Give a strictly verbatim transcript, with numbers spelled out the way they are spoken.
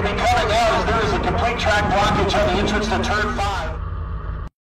be coming out as there is a complete track blockage on the entrance to turn five.